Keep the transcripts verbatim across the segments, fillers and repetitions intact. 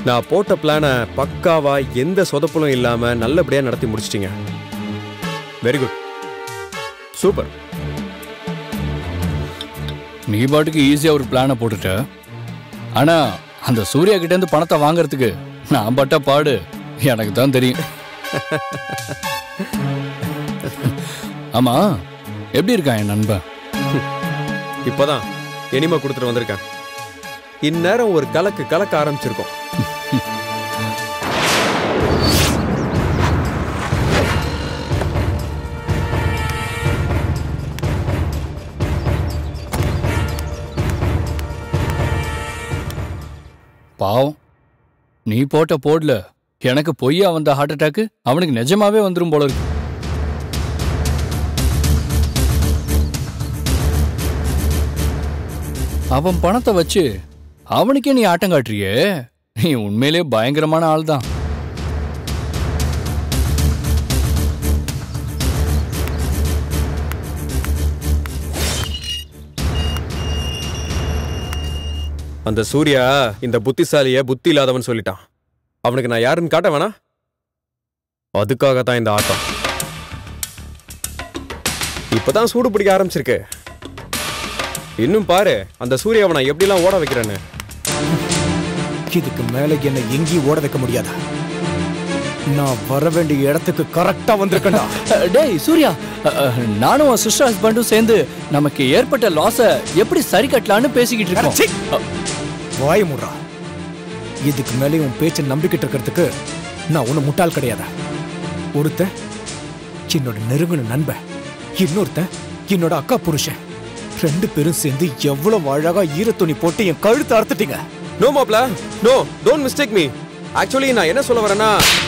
நான் போட்ட பிளானை பக்காவா எந்த சொதப்பலும் இல்லாம நல்லபடியா நடத்தி முடிச்சிட்டீங்க. Very good, super. நீ பாட்டுக்கு ஈஸியா ஒரு பிளானை போட்டுட்ட. ஆனா அந்த சூர்யா கிட்ட இருந்து பணத்தை வாங்கறதுக்கு நான் பட்ட பாடு எனக்கு தான் தெரியும். ஆமா, எப்படி இருக்கான் என் நண்பன்? இப்பதான் எனிமா கொடுத்துட்டு வந்திருக்கேன். இந்நேரம் ஒரு கலக்கு கலக்க ஆரம்பிச்சிருக்கோம். பாவம், நீ போட்ட போடல எனக்கு பொய்யா வந்த ஹார்ட் அட்டாக்கு அவனுக்கு நிஜமாவே வந்துரும் போல இருக்கு. அவன் பணத்தை வச்சு அவனுக்கே நீ ஆட்டம் காட்டுறியே, நீ உண்மையிலே பயங்கரமான ஆள் தான். அந்த சூர்யா இந்த புத்திசாலிய புத்தி இல்லாதவன் சொல்லிட்டான். அவனுக்கு நான் யாருன்னு காட்ட வேணா? அதுக்காகத்தான் இந்த ஆட்டம். இப்பதான் சூடு பிடிக்க ஆரம்பிச்சிருக்கு. இன்னும் பாரு அந்த சூர்யாவை நான் எப்படிலாம் ஓட வைக்கிறேன்னு. இதுக்கு மேல என்ன எங்கேயும் ஓட வைக்க முடியாதா? நான் வர வேண்டிய இடத்துக்கு கரெக்டா வந்திருக்கேன்டா. டேய் சூர்யா, நானும் உன் சிஸ்டர் ஹஸ்பண்டும் சேர்ந்து நமக்கு ஏற்பட்ட லாஸ எப்படி சரி கட்டலான்னு பேசிக்கிட்டு இருக்கோம். வாய முறா. இதுக்கு மேலே உன் பேச்சை நம்பிக்கிட்டு இருக்கிறதுக்கு நான் ஒண்ணு முட்டாள் கிடையாதா? ஒருத்தன் என்னோட நெருங்கின நண்பன், இன்னொருத்தன் என்னோட அக்கா புருஷன். ரெண்டு பேரும் சேர்ந்து எவ்வளவு அழகா ஈரத்துணி போட்டு என் கழுத்தை அறுத்துட்டீங்க. நோ மாப்ள, no, don't mistake me. Actually நான் என்ன சொல்ல வரேன்னா,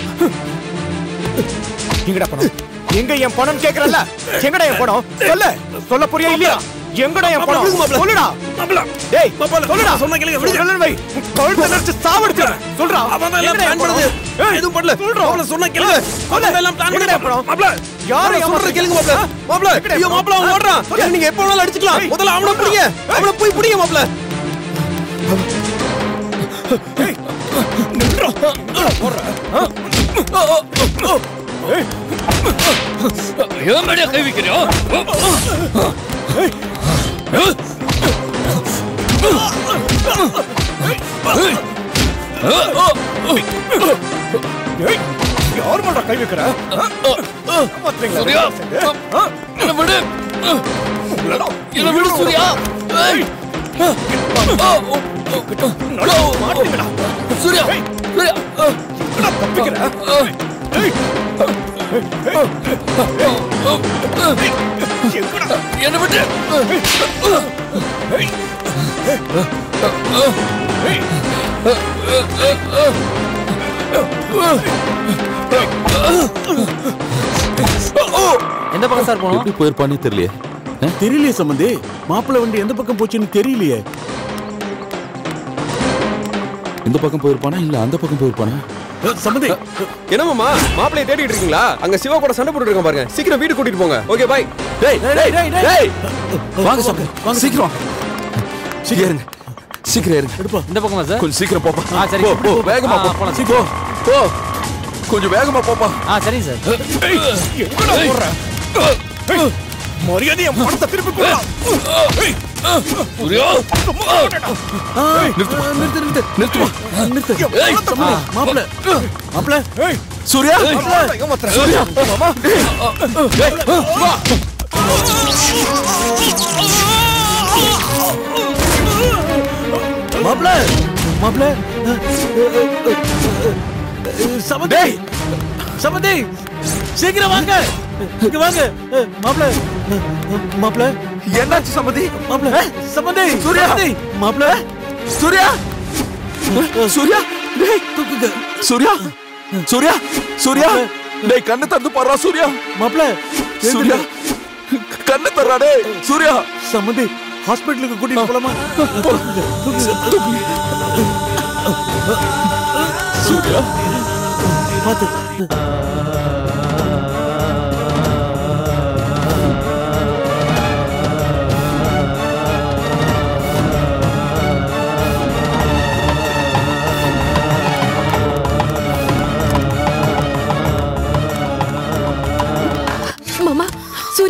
எங்கடா பணம்? எங்க என் பணம் கேக்குறல்ல? எங்கடா என் பணம்? சொல்ல சொல்ல புரியா இல்லையா? எங்கடா என் பணம்? சொல்லுடா மாப்ள. டேய் மாப்ள, சொல்லுடா. சொன்ன கேளுங்க. விடுங்க வை. கழுத்தை நெரிச்சு சாவடிச்சறேன். சொல்றா. அவன் எல்லாம் பிளான் பண்ணது. எதுவும் பண்ணல. சொல்றா. மாப்ள சொன்ன கேளுங்க. அவன் எல்லாம் பிளான் பண்ணது. மாப்ள யாரை சொல்ற கேளுங்க மாப்ள. மாப்ள ஐயோ மாப்ள அவன் ஓடுறான். நீங்க எப்ப வேணாலும் அடிச்சுக்கலாம். முதல்ல அவனை பிடிங்க. அவனை போய் பிடிங்க மாப்ள. ஏய் நின்றா. ஓடுற. ஏய் ஏன் மேல கை வைக்கறியா? ஏய் ஏய் யார் மேல கை வைக்கற? சூர்யா என்ன விடு. என்ன விடு சூர்யா. ஏய் மாட்டிடா சூர்யா. சூர்யா என்ன தப்பிக்கற? ஏய் என்ன விட்டு. எந்த பக்கம் சார் போனோம்? எப்படி போயிருப்பானே தெரியலையே. தெரியலையே சம்பந்தி. மாப்பிள்ளை வண்டி எந்த பக்கம் போச்சுன்னு தெரியலையே. இந்த பக்கம் போயிருப்பானா இல்ல அந்த பக்கம் போயிருப்பானா? சம்பந்தி என்னமாமா மாப்பிளைய தேடிட்டு இருக்கீங்களா? அங்க சிவா கூட சண்டை போட்டுட்டு இருக்கான் பாருங்க. சீக்கிரம் வீடு கூட்டிட்டு போங்க. Okay bye. டேய் டேய் டேய் வாங்க சம்பந்தி, வாங்க சீக்கிரம். சீக்கிரம் இருங்க. சீக்கிரம் இருங்க. எடுப்பா. இந்த பக்கமா சார்? கொஞ்சம் சீக்கிரம் போப்பா. ஆ சரி. போ வேகமா போ. போலாம். சீக்கிரம் போ. கொஞ்சம் வேகமா போப்பா. ஆ சரி சார். எங்கடா போற? மரியாதை என் பணத்தை திருப்பி கொடுடா. சூர்யா நிறுத்து நிறுத்து நிறுத்து நிறுத்து. ஏய் மாப்பிள்ளை மாப்பிள்ளை. ஏய் சூர்யா ஏமாத்துற. சூர்யா மாமா. ஏய் வா. மாப்பிள்ளை மாப்பிள்ளை. சம்பந்தி சம்பந்தி சீக்கிரம் வாங்க. இங்க வாங்க மாப்பிள்ளை. மாப்பிள்ளை என்னாச்சு சம்பந்தி? மாப்பிள்ளை சம்பந்தி. சூர்யா மாப்பிள்ளை. சூர்யா சூர்யா டேய் தூக்குங்க. சூர்யா சூர்யா சூர்யா டேய் கண்ணு தந்து பாறா சூர்யா. மாப்பிள்ளை சூர்யா கண்ணு தரடா டேய் சூர்யா. சம்பந்தி ஹாஸ்பிடலுக்கு கூட்டிட்டு போலாமா? சூர்யா பாத்து.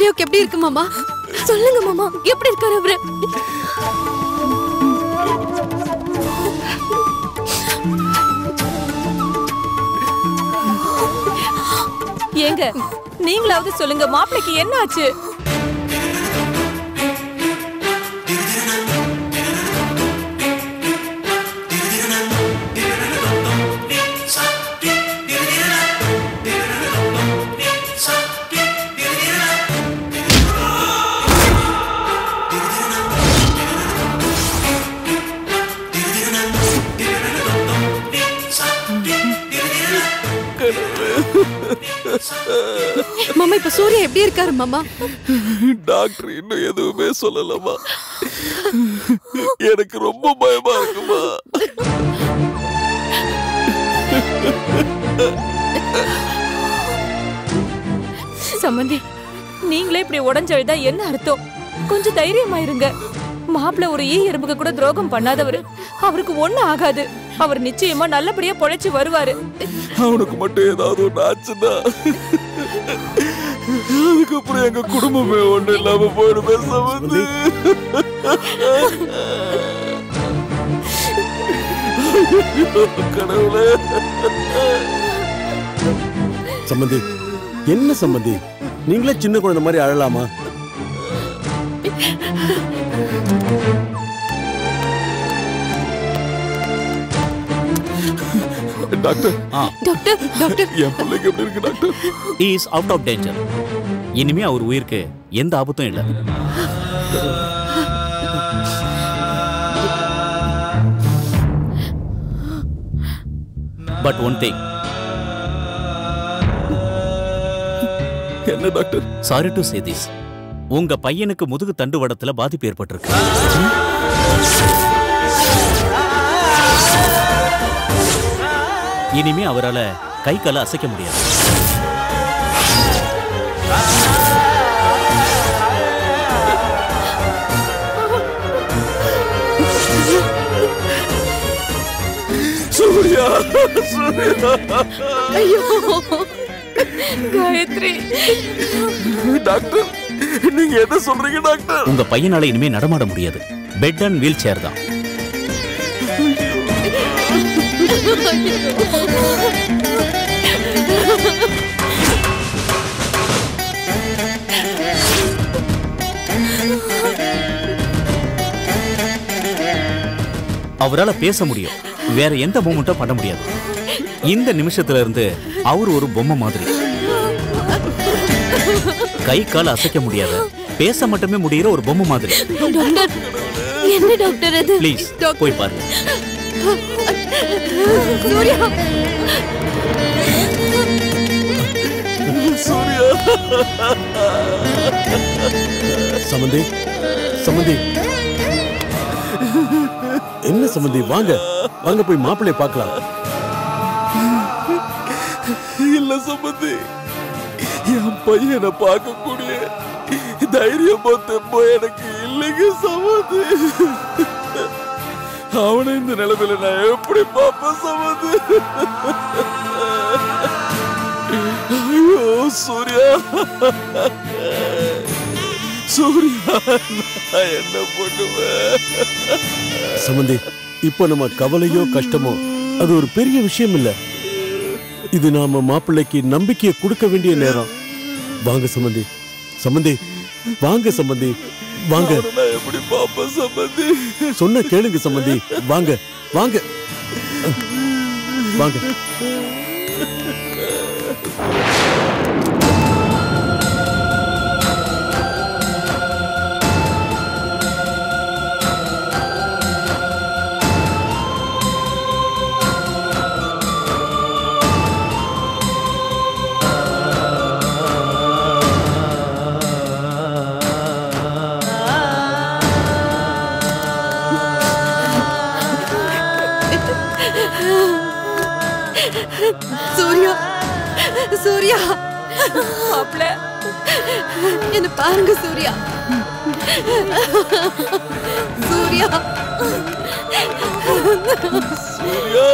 சூர்யாவுக்கு எப்படி இருக்கு மாமா? சொல்லுங்க மாமா, எப்படி இருக்காரு அவரு? ஏங்க நீங்களாவது சொல்லுங்க, மாப்பிளைக்கு என்ன ஆச்சு? மாமா, இப்ப சூர்யா எப்படி இருக்காரு மாமா? டாக்டர் இன்னும் எதுவுமே சொல்லலமா. எனக்கு ரொம்ப பயமா இருக்குமா. சம்பந்தி, நீங்களே இப்படி உடஞ்சழுதா என்ன அர்த்தம்? கொஞ்சம் தைரியமாயிருங்க. மாப்பிள்ள ஒரு ஈ எறும்புக்கு கூட துரோகம் பண்ணாதவரு. அவருக்கு ஒண்ணு ஆகாது. அவர் நிச்சயமா நல்லபடியா பொழைச்சு வருவாரு. அவனுக்கு மட்டும் ஏதாவது ஒண்ணு ஆச்சுன்னா அதுக்கப்புறம் எங்க குடும்பமே ஒண்ணு இல்லாம போயிடுமே சம்பந்தி. கடவுளே. சம்பந்தி, என்ன சம்பந்தி, நீங்களே சின்ன குழந்தை மாதிரி அழலாமா? டாக்டர் டாக்டர் டாக்டர் என் பிள்ளைக்கு எப்படி இருக்கு doctor? He is out of danger. இனிமே அவர் உயிருக்கு எந்த ஆபத்தும் இல்லை. But one thing. என்ன doctor? Sorry to say this. உங்க பையனுக்கு முதுகு தண்டுவடத்துல பாதிப்பு ஏற்பட்டிருக்கு. இனிமே அவரால கை கால அசைக்க முடியாது. சூர்யா, சூர்யா. ஐயோ காயத்ரி. டாக்டர், நீங்க என்ன சொல்றீங்க டாக்டர்? உங்க பையனால இனிமே நடமாட முடியாது. பெட் அண்ட் வீல் சேர் தான். அவரால பேச முடியும், வேற எந்த மூமெண்ட்டும் பண்ண முடியாது. இந்த நிமிஷத்துல இருந்து அவர் ஒரு பொம்மை மாதிரி. கை கால் அசைக்க முடியாது, பேச மட்டுமே முடிகிற ஒரு பொம்மை மாதிரி. டாக்டர், என்ன டாக்டர் இது? ப்ளீஸ் போய் பாருங்க. சூர்யா, சூர்யா. சம்பந்தி, சம்பந்தி, என்ன சம்பந்தி, வாங்க வாங்க போய் மாப்பிள்ளைய பார்க்கலாம். இல்ல சம்பந்தி, என் பையனை பார்க்கக்கூடிய தைரியமோ தெம்போ எனக்கு இல்லைங்க சம்பந்தி. அவனை இந்த நிலைமையில நான் எப்படி பார்ப்பேன் சம்பந்தி? ஐயோ சூர்யா, சூர்யா, நான் என்ன பண்ணுவேன்? சம்பந்தி, இப்போ நம்ம கவலையோ கஷ்டமோ அது ஒரு பெரிய விஷயம் இல்ல. இது நாம மாப்பிள்ளைக்கு நம்பிக்கையை கொடுக்க வேண்டிய நேரம். வாங்க சம்பந்தி, சம்பந்தி வாங்க சம்பந்தி, வாங்க. எப்படி பாப்பா சம்பந்தி? சொன்ன கேளுங்க சம்பந்தி, வாங்க வாங்க வாங்க. சூர்யா, சூர்யா, மாப்பிள்ள என்ன பாருங்க சூர்யா, சூர்யா, சூர்யா,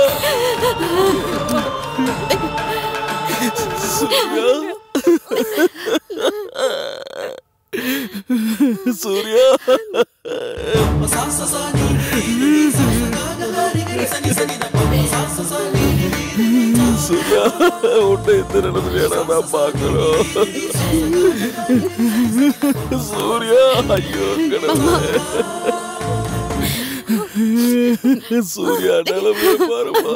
சூர்யா. சூர்யா சூர்யா உன்னை எந்த நிலைமையா நான் பார்க்கணும் சூர்யா ஐயோ கடவுளே சூர்யா நிலைமையை பாருமா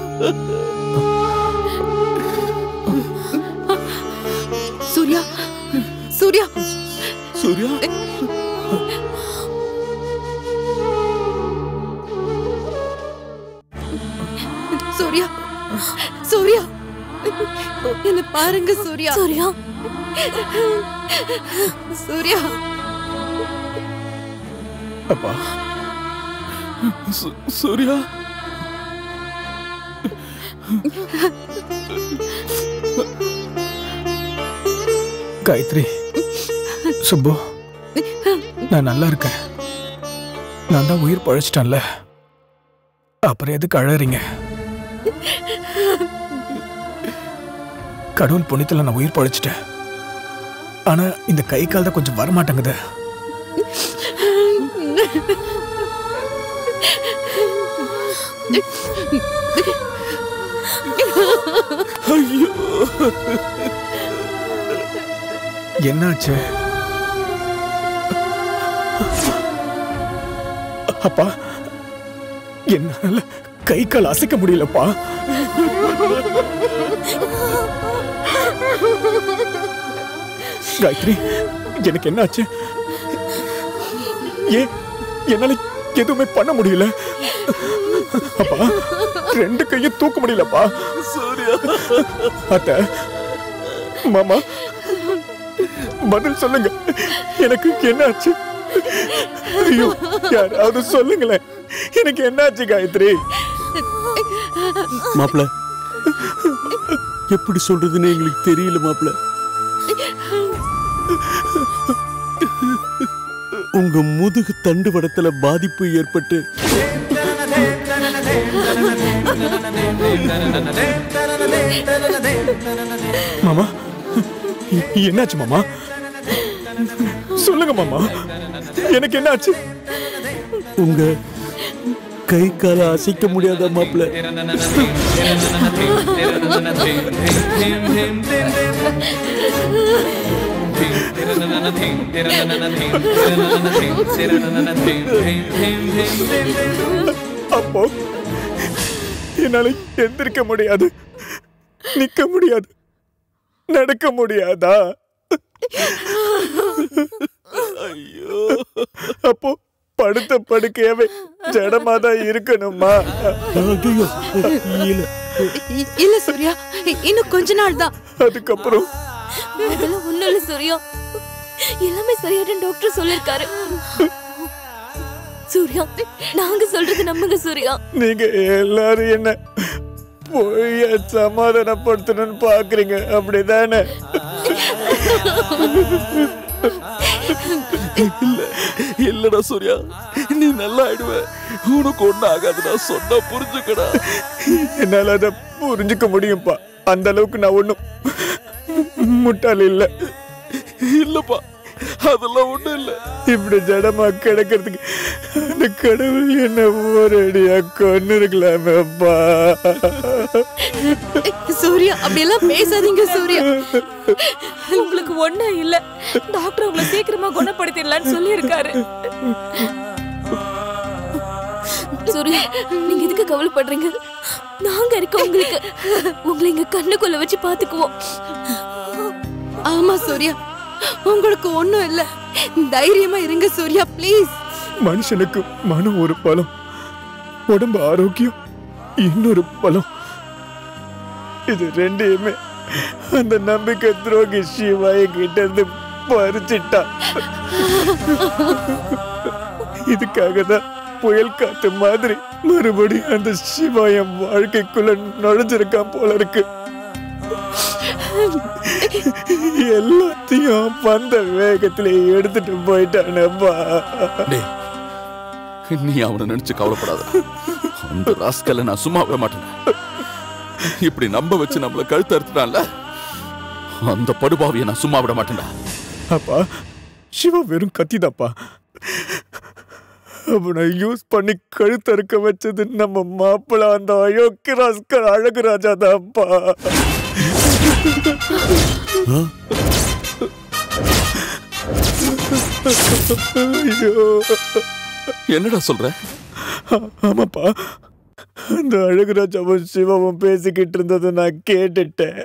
சூர்யா சூர்யா சூர்யா சூர்யா சூர்யா என்ன பாருங்க சூர்யா சூர்யா சூர்யா அப்பா சூர்யா காயத்ரி சுப்பு நான் நல்லா இருக்கேன். நான் தான் உயிர் பழைச்சிட்டேன்ல, அப்புறம் எதுக்கு அழறீங்க? கடவுள் புண்ணியத்துல நான் உயிர் பழைச்சிட்டேன். ஆனா இந்த கை கால் தான் கொஞ்சம் வரமாட்டேங்குது. ஐயோ என்னாச்சு அப்பா? என்னால கை கால் அசைக்க முடியலப்பா. காயத்ரி, எனக்கு என்னாச்சு? ஏன் என்னால எதுவுமே பண்ண முடியல? அப்பா, ரெண்டு கையும் தூக்க முடியலப்பா. சூர்யா, அத்தை, மாமா, பதில் சொல்லுங்க, எனக்கு என்னாச்சு? ஐயோ, யாராவது சொல்லுங்களேன், எனக்கு என்னாச்சு காயத்ரி? மாப்பிள, எப்படி சொல்றதுன்னு எங்களுக்கு தெரியல மாப்பிள. உங்க முதுகு தண்டு வடத்துல பாதிப்பு ஏற்பட்டு மாமா, என்னாச்சு மாமா? சொல்லுங்க மாமா, எனக்கு என்னாச்சு? உங்க கை கால அசைக்க முடியாத மாப்பிள. அப்போ என்னால எந்திரிக்க முடியாது, நிக்க முடியாது, நடக்க முடியாதா? ஐயோ, அப்போ படுத்த படுக்கையாவே ஜடமாதான் இருக்கணுமா? ஐயோ, இல்ல இல்ல சூர்யா, இன்னும் கொஞ்ச நாள் தான். அதுக்கப்புறம் அதெல்லாம் ஒண்ணும் இல்ல சூர்யா, எல்லாமே சரியாயிடும் டாக்டர் சொல்லிருக்காரு. சூர்யா, நாங்க சொல்றது நம்புங்க சூர்யா. நீங்க எல்லாரும் என்ன போய் சமாதானப்படுத்தணும்னு பாக்குறீங்க, அப்படிதானே? இல்ல இல்லடா சூர்யா, நீ நல்லா ஆயிடுவ, உனக்கு ஒண்ணு ஆகாதுடா, சொன்னா புரிஞ்சுக்கடா. என்னால அதை புரிஞ்சுக்க முடியும்பா, அந்த அளவுக்கு நான் ஒண்ணும் முட்டாள் இல்ல. இல்லப்பா, அதெல்லாம் ஒண்ணும் இல்ல. இப்படி ஜடமா கிடக்கிறதுக்கு அந்த கடவுள் என்ன ஒரு அடியா கொன்னு இருக்கலாமேப்பா. சூர்யா, அப்படி எல்லாம் பேசாதீங்க சூர்யா. உங்களுக்கு ஒண்ணு இல்ல, டாக்டர் உங்களை சீக்கிரமா குணப்படுத்திடலான்னு சொல்லி இருக்காரு. சூர்யா, நீங்க எதுக்கு கவலைப்படுறீங்க? நாங்க இருக்கோம் உங்களுக்கு. உங்களை இங்க கண்ணுக்குள்ள வச்சு பாத்துக்குவோம். ஆமா சூர்யா, உங்களுக்கு ஒண்ணும் இல்ல, தைரியமா இருங்க சூர்யா, ப்ளீஸ். மனுஷனுக்கு மனம் ஒரு பலம், உடம்பு ஆரோக்கியம் இன்னொரு பலம். இது ரெண்டையுமே அந்த நம்பிக்கை துரோகி சிவாய கிட்ட இருந்து பறிச்சிட்டா. இதுக்காக தான் புயல் காத்து மாதிரி மறுபடியும் அந்த சிவாயம் வாழ்க்கைக்குள்ள நுழைஞ்சிருக்கான் போல இருக்கு. எல்லாத்தையும் வந்த வேகத்திலே எடுத்துட்டு போயிட்டானப்பா. நீ அவனை நினைச்சு கவலைப்படாத, அந்த ராஸ்கல்ல நான் சும்மா விட மாட்டேன். இப்படி நம்ப வச்சு நம்மள கழுத்து அறுத்துட்டான்ல, அந்த படுபாவிய நான் சும்மா விட மாட்டேன்டா. அப்பா, சிவா வெறும் கத்திதாப்பா. அவனை யூஸ் பண்ணி கழுத்தறுக்க வச்சது நம்ம மாப்பிள்ள அந்த அயோக்கிய ராஸ்கர் அழகு ராஜா தான்ப்பா. என்னடா சொல்ற? ஆமாப்பா, அந்த அழகு ராஜாவும் சிவாவும் பேசிக்கிட்டு இருந்ததை நான் கேட்டுட்டேன்.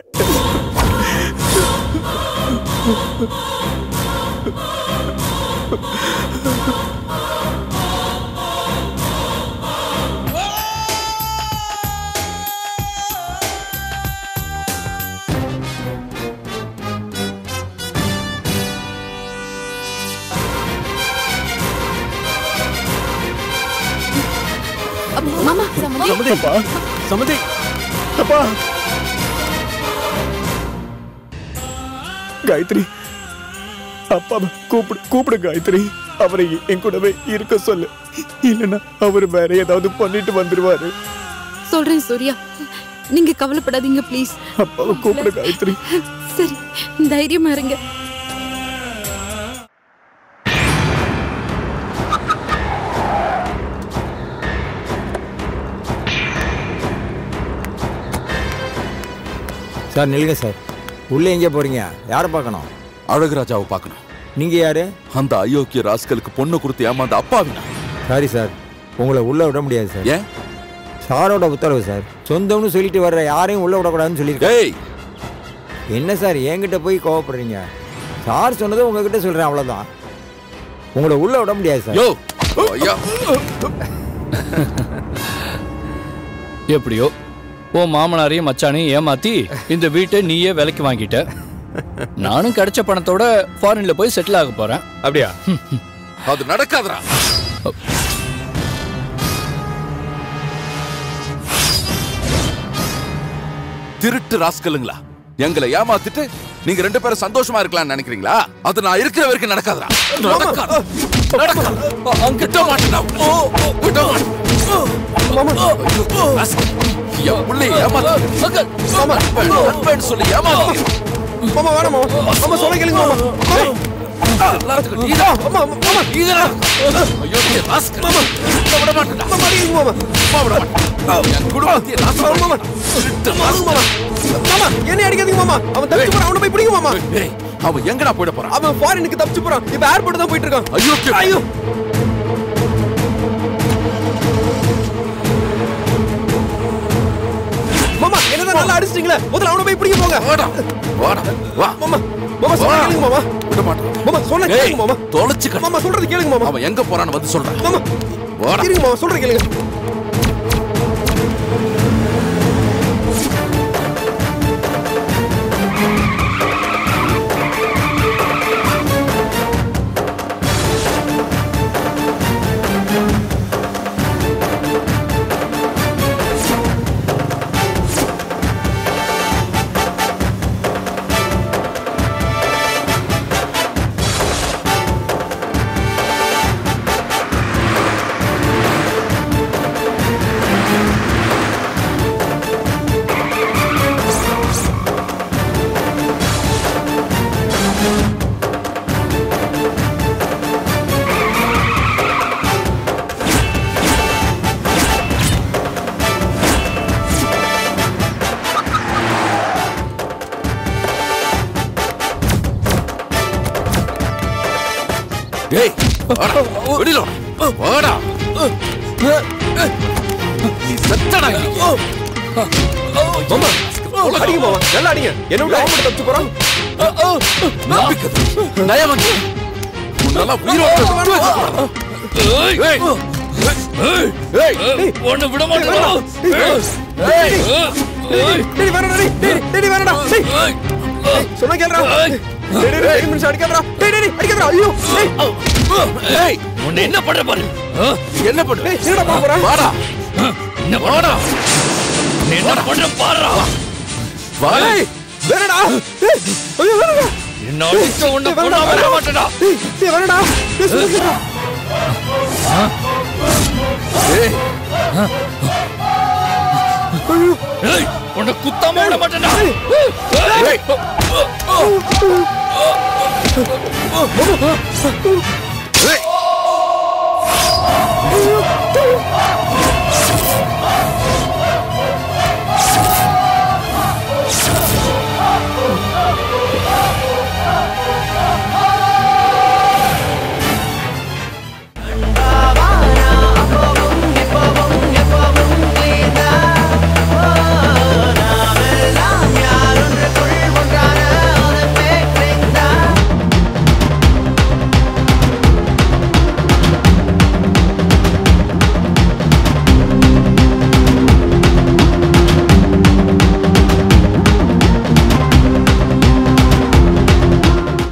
மாமா சமந்தி அப்பா, சமந்தி அப்பா. காயத்ரி, அப்பா கூப்பிடு கூப்பிடு காயத்ரி. அவரை என் கூடவே இருக்க சொல்லு, இல்லைன்னா அவரு வேற ஏதாவது பண்ணிட்டு வந்துருவாரு. சொல்றேன் சூர்யா, நீங்க கவலைப்படாதீங்க ப்ளீஸ். அப்பாவை கூப்பிடு காயத்ரி. சரி, தைரியமா இருங்க. சார் நில்லுங்க சார். உள்ளே எங்கே போறீங்க? யாரை பார்க்கணும்? அழகுராஜாவை பார்க்கணும். நீங்க யாரு? அந்த அயோக்கிய ராஸ்கலுக்கு பொண்ணு கொடுத்து ஏமாந்த அப்பாவினா. சாரி சார், உங்களை உள்ள விட முடியாது சார். ஏன்? சாரோட உத்தரவு சார். சொந்தம்னு சொல்லிட்டு வர்ற யாரையும் உள்ள விடக்கூடாதுன்னு சொல்லியிருக்கேன். என்ன சார் என்கிட்ட போய் கோவப்படுறீங்க? சார் சொன்னதை உங்ககிட்ட சொல்றேன், அவ்வளவுதான். உங்களை உள்ள விட முடியாது சார். எப்படியோ உன் மாமனாரையும் மச்சானையும் ஏமாத்தி இந்த வீட்டை நீயே விலைக்கு வாங்கிட்ட. நானும் கிடைச்ச பணத்தோட ஃபாரின்ல போய் செட்டில் ஆக போறேன். அப்படியா? அது நடக்காதடா. திருட்டு ராஸ்கலுங்களா, எங்களை ஏமாத்திட்டு நீங்க ரெண்டு பேரும் சந்தோஷமா இருக்கலாம்னு நினைக்கிறீங்களா? அது நான் இருக்கிற வரைக்கும் நடக்காதடா. நடக்காது. அங்கிட்ட மாட்டேன். என் பிள்ளை ஏமாத்து சொல்லி ஏமாத்து. மாமா வேணாம் மாமா, மாமா சொல்ல கேளுங்க மாமா. எல்லாத்துக்கும் நீதா மாமா மாமா நீதா. ஐயோ நீ ராஸ்கல் மாமா, விட மாட்டேன் மாமா. நீங்க மாமா மாமா விட மாட்டேன். என் குடும்பத்தை ராஸ்கல் மாமா. திருட்டு மாமா. மாமா என்ன அடிக்காதீங்க மாமா, அவன் தப்பிச்சு போறான். அவனை போய் பிடிங்க மாமா. ஏய், அவன் எங்கடா போயிட போறான்? அவன் ஃபாரினுக்கு தப்பிச்சு போறான். இப்ப ஏர்போர்ட் தான் போயிட்டு இருக்கான். ஐயோ ஐயோ மாமா, என்னதான் நல்லா அடிச்சிட்டீங்களே, முதல்ல அவனை போய் பிடிங்க போங்க. வாடா வாடா வா மாமா. மாமா சொல்ற கேளுங்க மாமா. விட மாட்டேன் மாமா சொல்ற கேளுங்க மாமா. தொலைச்சுக்க. மாமா சொல்றது கேளுங்க மாமா. அவன் எங்க போறான்னு வந்து சொல்றேன். மாமா வாடா. இருங்க மாமா, சொல்ற கேளுங்க. டேய் வாடா, வெளியில வாடா. நீ செத்தடா. மாமா அடிங்க மாமா, நல்லா அடிங்க. என்ன விட்டு அவன் மட்டும் தப்பிச்சு போறான். நம்பிக்கை நயவங்க உன்னால உயிரோட விட்டு வச்சிருக்கான். ஏய் ஏய் ஏய் ஒண்ணு விட மாட்டேன். ஏய் ஏய் டேய் வரடா. டேய் டேய் வரடா. டேய் சொன்னா கேளுடா. டேய் டேய் டேய் மினிஷ் அடிக்காதடா. டேய் டேய் அடிக்காதடா. ஐயோ ஏய் உன்னை என்ன பண்ற பாரு. என்ன பண்ற? டேய் என்னடா பண்ண போற? வாடா. என்ன வாடா. நீ என்ன பண்ற பாருடா. வா. டேய் வரடா. டேய் ஐயோ வரடா. என்ன அடிச்ச உன்னை கொன்னா வர மாட்டேடா. டேய் டேய் வரடா. டேய் சொன்னா கேளுடா. ஏய் ஐயோ ஏய் உன்னை குத்தாம விட மாட்டேடா. ஏய் ஏய்